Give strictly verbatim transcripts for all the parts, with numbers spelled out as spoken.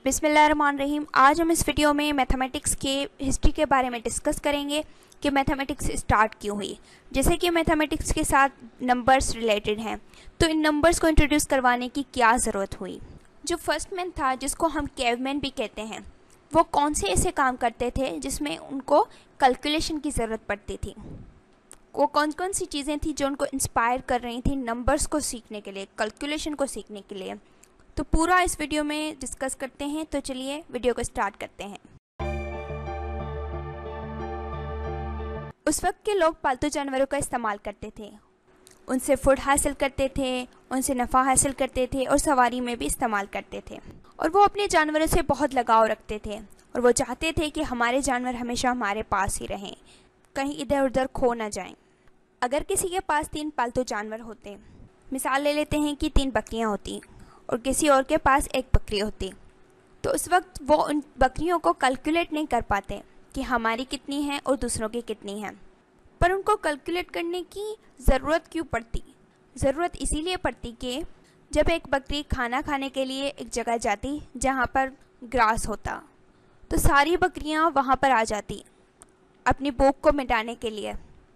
बिस्मिल्लाहिर्रहमानिर्रहीम। आज हम इस वीडियो में मैथमेटिक्स के हिस्ट्री के बारे में डिस्कस करेंगे कि मैथमेटिक्स स्टार्ट क्यों हुई। जैसे कि मैथमेटिक्स के साथ नंबर्स रिलेटेड हैं, तो इन नंबर्स को इंट्रोड्यूस करवाने की क्या ज़रूरत हुई। जो फर्स्ट मैन था, जिसको हम कैवमैन भी कहते हैं, वो कौन से ऐसे काम करते थे जिसमें उनको कैलकुलेशन की ज़रूरत पड़ती थी। वो कौन कौन सी चीज़ें थी जो उनको इंस्पायर कर रही थी नंबर्स को सीखने के लिए, कैलकुलेशन को सीखने के लिए। तो पूरा इस वीडियो में डिस्कस करते हैं। तो चलिए वीडियो को स्टार्ट करते हैं। उस वक्त के लोग पालतू जानवरों का इस्तेमाल करते थे, उनसे फूड हासिल करते थे, उनसे नफ़ा हासिल करते थे और सवारी में भी इस्तेमाल करते थे। और वो अपने जानवरों से बहुत लगाव रखते थे और वो चाहते थे कि हमारे जानवर हमेशा हमारे पास ही रहें, कहीं इधर उधर खो ना जाएं। अगर किसी के पास तीन पालतू जानवर होते, मिसाल ले लेते हैं कि तीन बकरियां होती और किसी और के पास एक बकरी होती, तो उस वक्त वो उन बकरियों को कैलकुलेट नहीं कर पाते कि हमारी कितनी है और दूसरों की कितनी है। पर उनको कैलकुलेट करने की ज़रूरत क्यों पड़ती? ज़रूरत इसीलिए पड़ती कि जब एक बकरी खाना खाने के लिए एक जगह जाती जहाँ पर ग्रास होता, तो सारी बकरियाँ वहाँ पर आ जाती अपनी भूख को मिटाने के लिए,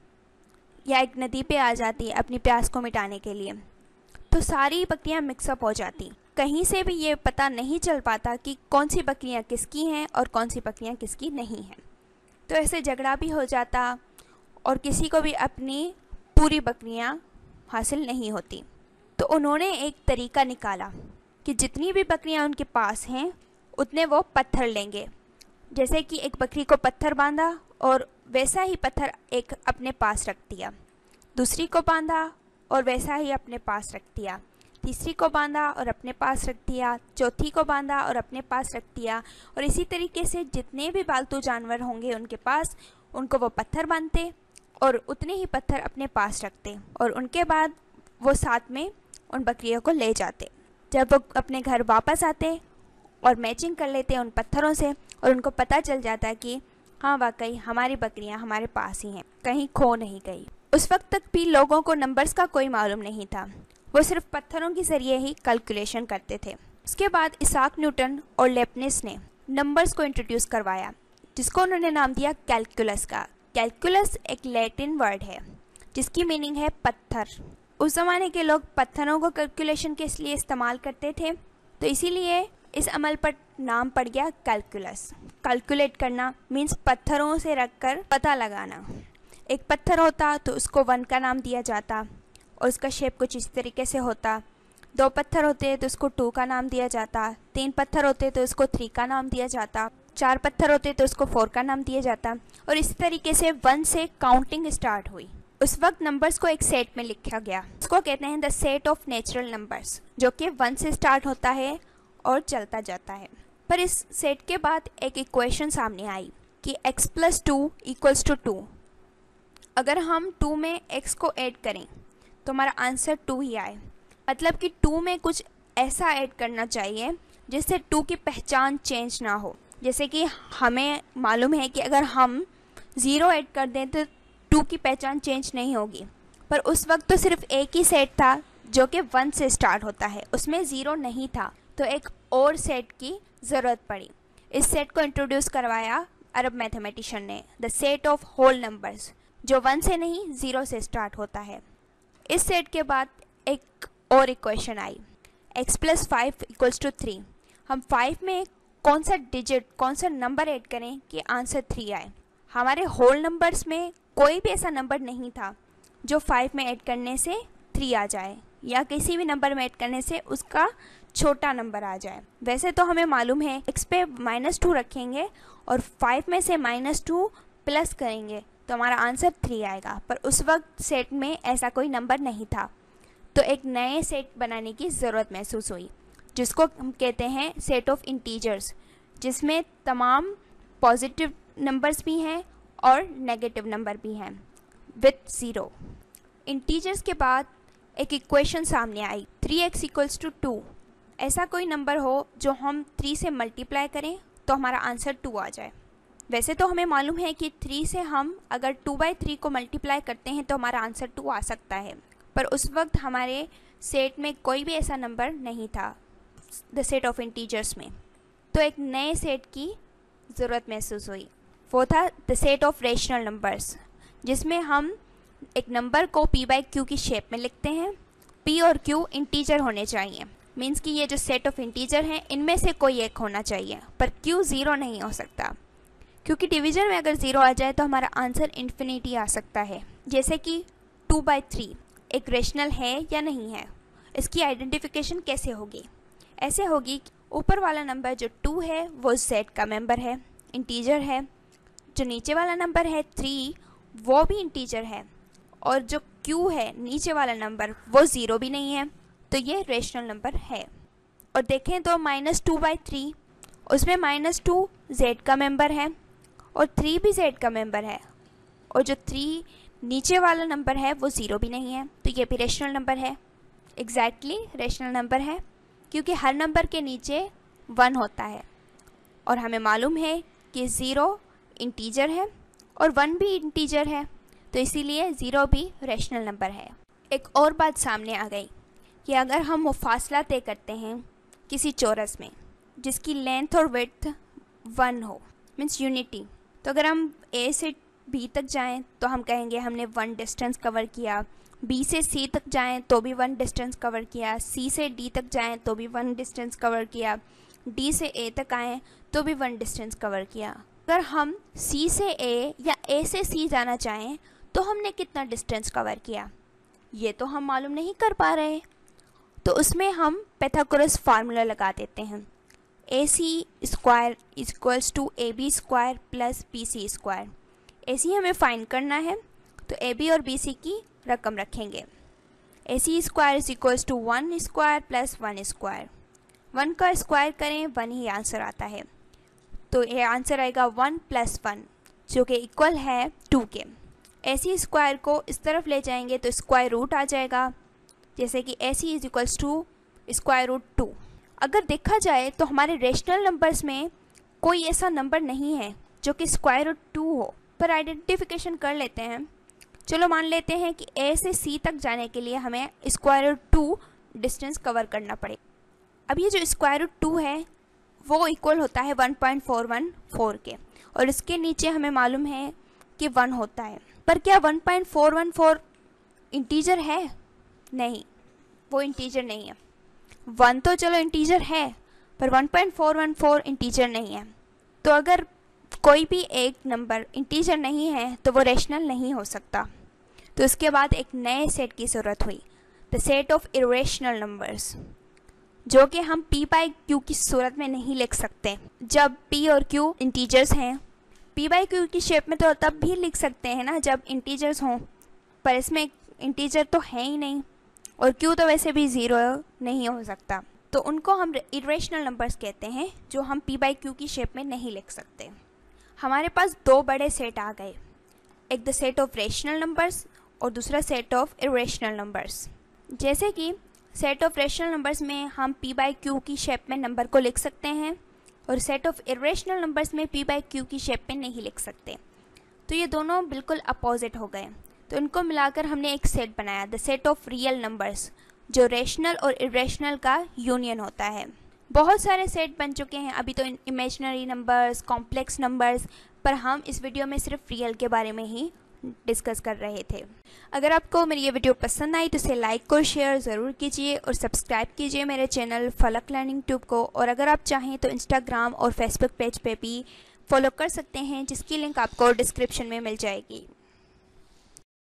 या एक नदी पे आ जाती अपनी प्यास को मिटाने के लिए। तो सारी बकरियां मिक्सअप हो जाती, कहीं से भी ये पता नहीं चल पाता कि कौन सी बकरियां किसकी हैं और कौन सी बकरियां किसकी नहीं हैं। तो ऐसे झगड़ा भी हो जाता और किसी को भी अपनी पूरी बकरियां हासिल नहीं होती। तो उन्होंने एक तरीका निकाला कि जितनी भी बकरियां उनके पास हैं उतने वो पत्थर लेंगे। जैसे कि एक बकरी को पत्थर बांधा और वैसा ही पत्थर एक अपने पास रख दिया, दूसरी को बांधा और वैसा ही अपने पास रख दिया, तीसरी को बांधा और अपने पास रख दिया, चौथी को बांधा और अपने पास रख दिया। और इसी तरीके से जितने भी पालतू जानवर होंगे उनके पास, उनको वो पत्थर बांधते और उतने ही पत्थर अपने पास रखते और उनके बाद वो साथ में उन बकरियों को ले जाते। जब वो अपने घर वापस आते और मैचिंग कर लेते उन पत्थरों से और उनको पता चल जाता कि हाँ वाकई हमारी बकरियाँ हमारे पास ही हैं, कहीं खो नहीं गई। उस वक्त तक भी लोगों को नंबर्स का कोई मालूम नहीं था, वो सिर्फ पत्थरों के ज़रिए ही कैलकुलेशन करते थे। उसके बाद इसाक न्यूटन और लेबनिज़ ने नंबर्स को इंट्रोड्यूस करवाया, जिसको उन्होंने नाम दिया कैलकुलस का। कैलकुलस एक लैटिन वर्ड है जिसकी मीनिंग है पत्थर। उस ज़माने के लोग पत्थरों को कैलकुलेशन के लिए इस्तेमाल करते थे, तो इसीलिए इस अमल पर नाम पड़ गया कैलकुलस। कैलकुलेट करना मीन्स पत्थरों से रख कर पता लगाना। एक पत्थर होता तो उसको वन का नाम दिया जाता और उसका शेप कुछ इस तरीके से होता। दो पत्थर होते तो उसको टू का नाम दिया जाता, तीन पत्थर होते तो उसको थ्री का नाम दिया जाता, चार पत्थर होते तो उसको फोर का नाम दिया जाता। और इसी तरीके से वन से काउंटिंग स्टार्ट हुई। उस वक्त नंबर्स को एक सेट में लिखा गया, उसको कहते हैं the set of natural numbers, जो कि वन से स्टार्ट होता है और चलता जाता है। पर इस सेट के बाद एक इक्वेशन सामने आई कि x plus two equals to two. अगर हम टू में x को ऐड करें तो हमारा आंसर टू ही आए। मतलब कि टू में कुछ ऐसा ऐड करना चाहिए जिससे टू की पहचान चेंज ना हो। जैसे कि हमें मालूम है कि अगर हम ज़ीरो ऐड कर दें तो टू की पहचान चेंज नहीं होगी, पर उस वक्त तो सिर्फ एक ही सेट था जो कि वन से स्टार्ट होता है, उसमें ज़ीरो नहीं था, तो एक और सेट की ज़रूरत पड़ी। इस सेट को इंट्रोड्यूस करवाया अरब मैथमेटिशियन ने, the set of whole numbers, जो वन से नहीं ज़ीरो से स्टार्ट होता है। इस सेट के बाद एक और इक्वेशन आई, x plus five equals to three. हम फाइव में कौन सा डिजिट, कौन सा नंबर ऐड करें कि आंसर थ्री आए। हमारे होल नंबर्स में कोई भी ऐसा नंबर नहीं था जो फाइव में ऐड करने से थ्री आ जाए, या किसी भी नंबर में ऐड करने से उसका छोटा नंबर आ जाए। वैसे तो हमें मालूम है x पे माइनस टू रखेंगे और फाइव में से माइनस टू प्लस करेंगे तो हमारा आंसर थ्री आएगा, पर उस वक्त सेट में ऐसा कोई नंबर नहीं था। तो एक नए सेट बनाने की ज़रूरत महसूस हुई, जिसको हम कहते हैं सेट ऑफ इंटीजर्स, जिसमें तमाम पॉजिटिव नंबर्स भी हैं और नेगेटिव नंबर भी हैं विथ ज़ीरो। इंटीजर्स के बाद एक इक्वेशन सामने आई, three x equals to two. ऐसा कोई नंबर हो जो हम थ्री से मल्टीप्लाई करें तो हमारा आंसर टू आ जाए। वैसे तो हमें मालूम है कि थ्री से हम अगर टू बाई थ्री को मल्टीप्लाई करते हैं तो हमारा आंसर टू आ सकता है, पर उस वक्त हमारे सेट में कोई भी ऐसा नंबर नहीं था द सेट ऑफ इंटीजर्स में। तो एक नए सेट की ज़रूरत महसूस हुई। वो था the set of rational numbers, जिसमें हम एक नंबर को p बाई क्यू की शेप में लिखते हैं। p और q इंटीजर होने चाहिए, मीन्स कि ये जो सेट ऑफ इंटीजर हैं इनमें से कोई एक होना चाहिए, पर q ज़ीरो नहीं हो सकता, क्योंकि डिवीज़न में अगर ज़ीरो आ जाए तो हमारा आंसर इन्फिनिटी आ सकता है। जैसे कि टू बाई थ्री एक रेशनल है या नहीं है, इसकी आइडेंटिफिकेशन कैसे होगी? ऐसे होगी कि ऊपर वाला नंबर जो टू है वो z का मेंबर है, इंटीजर है। जो नीचे वाला नंबर है थ्री वो भी इंटीजर है, और जो q है नीचे वाला नंबर वो ज़ीरो भी नहीं है, तो ये रेशनल नंबर है। और देखें तो माइनस टू बाई थ्री, उसमें माइनस टू जेड का मेंबर है और थ्री भी जेड का मेंबर है, और जो थ्री नीचे वाला नंबर है वो ज़ीरो भी नहीं है, तो ये भी रेशनल नंबर है। एग्जैक्टली रेशनल नंबर है, क्योंकि हर नंबर के नीचे वन होता है, और हमें मालूम है कि ज़ीरो इंटीजर है और वन भी इंटीजर है, तो इसीलिए ज़ीरो भी रेशनल नंबर है। एक और बात सामने आ गई कि अगर हम वो फासला तय करते हैं किसी चौरस में जिसकी लेंथ और विड्थ वन हो, मीन्स यूनिटी, तो अगर हम ए से बी तक जाएं तो हम कहेंगे हमने वन डिस्टेंस कवर किया, बी से सी तक जाएं तो भी वन डिस्टेंस कवर किया, सी से डी तक जाएं तो भी वन डिस्टेंस कवर किया, डी से ए तक आएँ तो भी वन डिस्टेंस कवर किया। अगर हम सी से ए या ए से सी जाना चाहें तो हमने कितना डिस्टेंस कवर किया, ये तो हम मालूम नहीं कर पा रहे, तो उसमें हम पाइथागोरस फार्मूला लगा देते हैं। A C square equals to A B square plus B C square. A C हमें फाइंड करना है, तो ए बी और बी सी की रकम रखेंगे। A C square is equals to one square plus one square. One का square करें वन ही आंसर आता है, तो ये आंसर आएगा वन प्लस वन, जो कि इक्वल है टू के। ए सी स्क्वायर को इस तरफ ले जाएंगे तो स्क्वायर रूट आ जाएगा, जैसे कि A C is equals to square root two. अगर देखा जाए तो हमारे रेशनल नंबर्स में कोई ऐसा नंबर नहीं है जो कि स्क्वायर रूट टू हो, पर आइडेंटिफिकेशन कर लेते हैं। चलो मान लेते हैं कि ए से सी तक जाने के लिए हमें square root two distance cover करना पड़ेगा। अब ये जो स्क्वायर रूट टू है वो इक्वल होता है one point four one four के, और इसके नीचे हमें मालूम है कि वन होता है, पर क्या one point four one four integer है? नहीं, वो इंटीजर नहीं है। वन तो चलो इंटीजर है, पर one point four one four integer नहीं है। तो अगर कोई भी एक नंबर इंटीजर नहीं है तो वो रेशनल नहीं हो सकता। तो इसके बाद एक नए सेट की ज़रूरत हुई, the set of irrational numbers, जो कि हम p बाई क्यू की सूरत में नहीं लिख सकते। जब p और q इंटीजर्स हैं, p बाई क्यू की शेप में तो तब भी लिख सकते हैं ना जब इंटीजर्स हों, पर इसमें इंटीजर तो है ही नहीं, और q तो वैसे भी ज़ीरो नहीं हो सकता, तो उनको हम इरेशनल नंबर्स कहते हैं जो हम p बाई क्यू की शेप में नहीं लिख सकते। हमारे पास दो बड़े सेट आ गए, एक the set of rational numbers और दूसरा सेट ऑफ इरेशनल नंबर्स। जैसे कि सेट ऑफ रेशनल नंबर्स में हम p बाई क्यू की शेप में नंबर को लिख सकते हैं, और सेट ऑफ इरेशनल नंबर्स में p बाई क्यू की शेप में नहीं लिख सकते। तो ये दोनों बिल्कुल अपोजिट हो गए, तो इनको मिलाकर हमने एक सेट बनाया, the set of real numbers, जो रेशनल और इरेशनल का यूनियन होता है। बहुत सारे सेट बन चुके हैं अभी तो, इमेजिनरी नंबर्स, कॉम्प्लेक्स नंबर्स, पर हम इस वीडियो में सिर्फ रियल के बारे में ही डिस्कस कर रहे थे। अगर आपको मेरी ये वीडियो पसंद आई तो इसे लाइक और शेयर ज़रूर कीजिए, और सब्सक्राइब कीजिए मेरे चैनल फलक लर्निंग ट्यूब को। और अगर आप चाहें तो इंस्टाग्राम और फेसबुक पेज पे भी फॉलो कर सकते हैं, जिसकी लिंक आपको डिस्क्रिप्शन में मिल जाएगी।